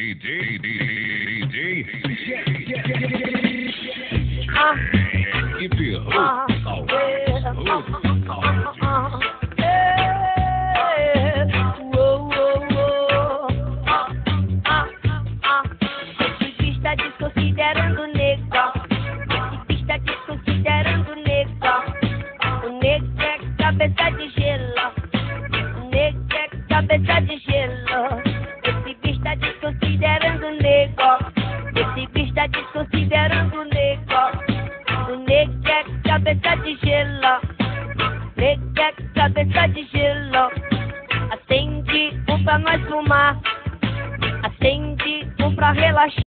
Está desconsiderando o negão. Está desconsiderando o negão. O nego é cabeça de gelo. O nego é cabeça de gelo. Esse bicho está desconsiderando o negão. Esse bicho está desconsiderando o negão. O nego é cabeça de gelo. Nego é cabeça de gelo. Acende um pra nós fumar. Acende um pra relaxar.